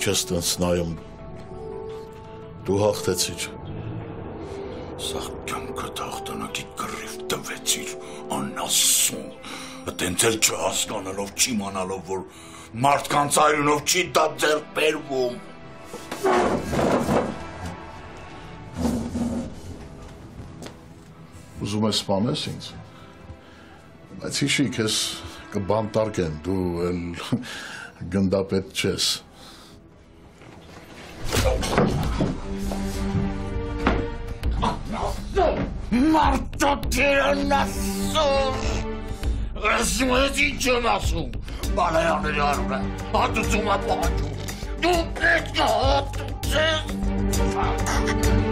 չես տենց նայում։ Դու հաղթեցիր։ Սա կյանքդ հաղթանակի կռիվ տվեցիր, անասուն։ Տենց էլ չհասկանալով, չիմանալով, որ մարդկանց այրունով չի դա ձեռք բերվում։ Ուզում ես սպանես ինձ։ Բայց հիշի, քեզ կբանտարկեն, դու էլ գնդապետ չես։ Մարդոտիրն ասում։ Ասում ես ինչ եմ ասում։ Բալայանների արունը, հատուցում է պահաճում։ Դու պետք է հատուցես։